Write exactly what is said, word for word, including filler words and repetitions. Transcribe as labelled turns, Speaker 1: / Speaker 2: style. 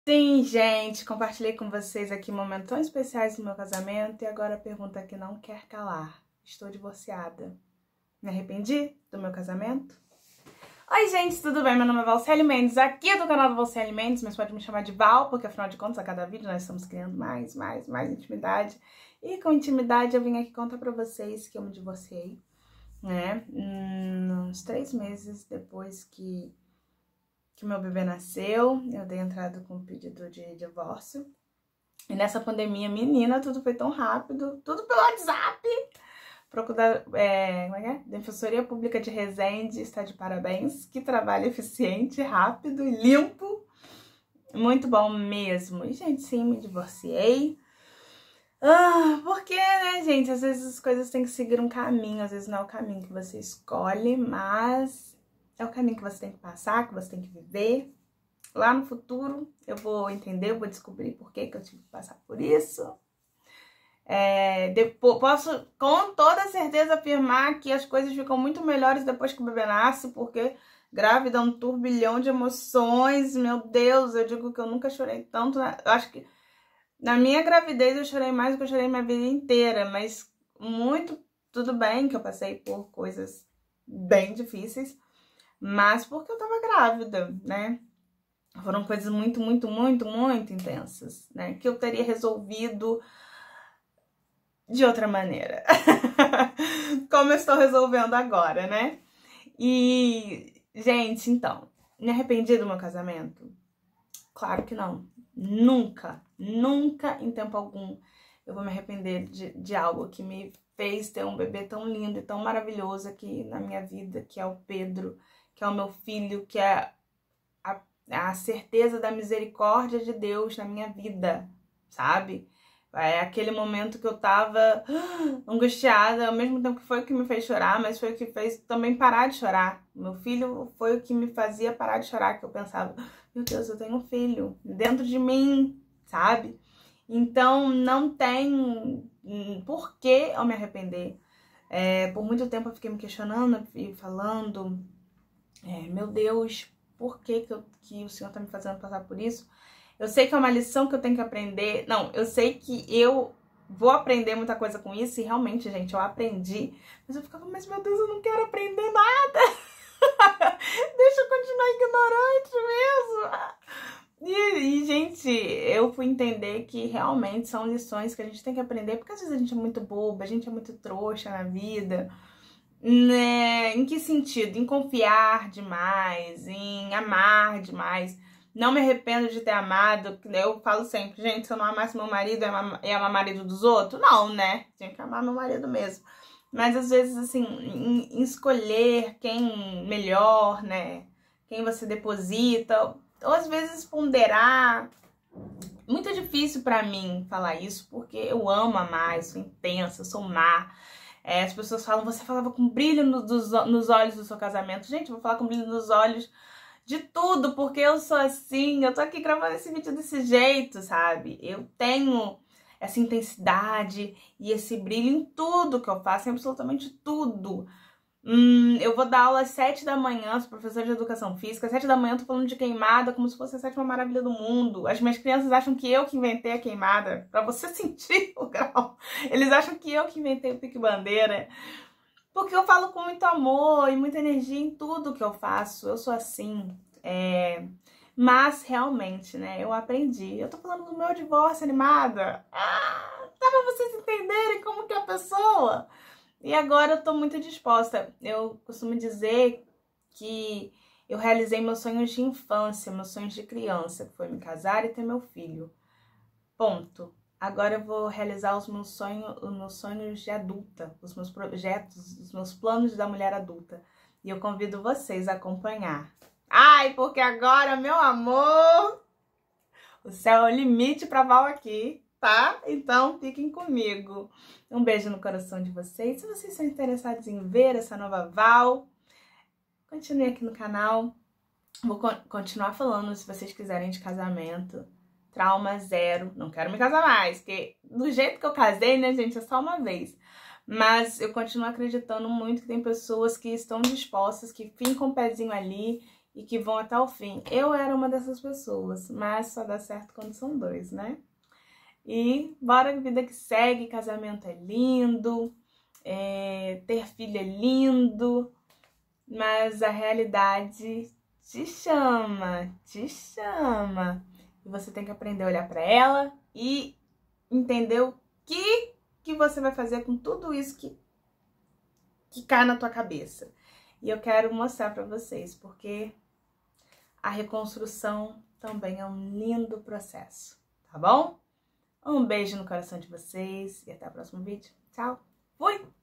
Speaker 1: Sim, gente, compartilhei com vocês aqui momentos tão especiais do meu casamento e agora a pergunta que não quer calar. Estou divorciada. Me arrependi do meu casamento? Oi, gente, tudo bem? Meu nome é Valceli Mendes, aqui é do canal do Valceli Mendes, mas pode me chamar de Val, porque afinal de contas, a cada vídeo nós estamos criando mais, mais, mais intimidade. E com intimidade eu vim aqui contar pra vocês que eu me divorciei, né? Hum, uns três meses depois que... que o meu bebê nasceu, eu dei entrada com um pedido de divórcio. E nessa pandemia, menina, tudo foi tão rápido, tudo pelo WhatsApp. Procura, é, como é que é? Defensoria Pública de Resende está de parabéns. Que trabalho eficiente, rápido e limpo. Muito bom mesmo. E, gente, sim, me divorciei. Ah, porque, né, gente, às vezes as coisas têm que seguir um caminho, às vezes não é o caminho que você escolhe, mas é o caminho que você tem que passar, que você tem que viver. Lá no futuro eu vou entender, eu vou descobrir por que que eu tive que passar por isso. É, depois, posso com toda certeza afirmar que as coisas ficam muito melhores depois que o bebê nasce, porque grávida é um turbilhão de emoções. Meu Deus, eu digo que eu nunca chorei tanto. Né? Eu acho que na minha gravidez eu chorei mais do que eu chorei minha vida inteira, mas muito, tudo bem que eu passei por coisas bem difíceis. Mas porque eu tava grávida, né? Foram coisas muito, muito, muito, muito intensas, né? Que eu teria resolvido de outra maneira. Como eu estou resolvendo agora, né? E, gente, então, me arrependi do meu casamento? Claro que não. Nunca, nunca, em tempo algum, eu vou me arrepender de, de algo que me fez ter um bebê tão lindo e tão maravilhoso aqui na minha vida, que é o Pedro, que é o meu filho, que é a, a certeza da misericórdia de Deus na minha vida, sabe? É aquele momento que eu tava angustiada, ao mesmo tempo que foi o que me fez chorar, mas foi o que fez também parar de chorar. Meu filho foi o que me fazia parar de chorar, que eu pensava, meu Deus, eu tenho um filho dentro de mim, sabe? Então não tem por que eu me arrepender. É, por muito tempo eu fiquei me questionando e falando, é, meu Deus, por que, que, eu, que o Senhor tá me fazendo passar por isso? Eu sei que é uma lição que eu tenho que aprender. Não, eu sei que eu vou aprender muita coisa com isso. E realmente, gente, eu aprendi. Mas eu ficava, mas meu Deus, eu não quero aprender nada. Deixa eu continuar ignorante mesmo. E, e, gente, eu fui entender que realmente são lições que a gente tem que aprender. Porque às vezes a gente é muito boba, a gente é muito trouxa na vida. Né? Em que sentido? Em confiar demais, em amar demais. Não me arrependo de ter amado. Eu falo sempre, gente, se eu não amasse meu marido, ia amar o marido dos outros? Não, né? Tinha que amar meu marido mesmo. Mas às vezes, assim, em, em escolher quem melhor, né? Quem você deposita. Ou às vezes ponderar. Muito difícil pra mim falar isso, porque eu amo amar, eu sou intensa, eu sou má. É, as pessoas falam, você falava com brilho no, dos, nos olhos do seu casamento. Gente, eu vou falar com brilho nos olhos de tudo, porque eu sou assim, eu tô aqui gravando esse vídeo desse jeito, sabe? Eu tenho essa intensidade e esse brilho em tudo que eu faço, em absolutamente tudo. Hum, eu vou dar aula às sete da manhã, sou professora de educação física, às sete da manhã eu tô falando de queimada como se fosse a sétima maravilha do mundo. As minhas crianças acham que eu que inventei a queimada, pra você sentir o grau. Eles acham que eu que inventei o pique-bandeira. Porque eu falo com muito amor e muita energia em tudo que eu faço. Eu sou assim. É... Mas, realmente, né, eu aprendi. Eu tô falando do meu divórcio, animada. Ah, dá pra vocês entenderem como que é a pessoa. E agora eu tô muito disposta. Eu costumo dizer que eu realizei meus sonhos de infância, meus sonhos de criança, que foi me casar e ter meu filho. Ponto. Agora eu vou realizar os meus sonhos, os meus sonhos de adulta, os meus projetos, os meus planos da mulher adulta. E eu convido vocês a acompanhar. Ai, porque agora, meu amor, o céu é o limite pra Val aqui, tá? Então fiquem comigo. Um beijo no coração de vocês. Se vocês são interessados em ver essa nova Val, continue aqui no canal. Vou continuar falando se vocês quiserem de casamento. Trauma zero, não quero me casar mais, porque do jeito que eu casei, né, gente, é só uma vez. Mas eu continuo acreditando muito que tem pessoas que estão dispostas, que fincam o pezinho ali e que vão até o fim. Eu era uma dessas pessoas, mas só dá certo quando são dois, né? E bora, vida que segue, casamento é lindo, é, ter filho é lindo, mas a realidade te chama, te chama. E você tem que aprender a olhar para ela e entender o que, que você vai fazer com tudo isso que, que cai na tua cabeça. E eu quero mostrar para vocês, porque a reconstrução também é um lindo processo, tá bom? Um beijo no coração de vocês e até o próximo vídeo. Tchau! Fui!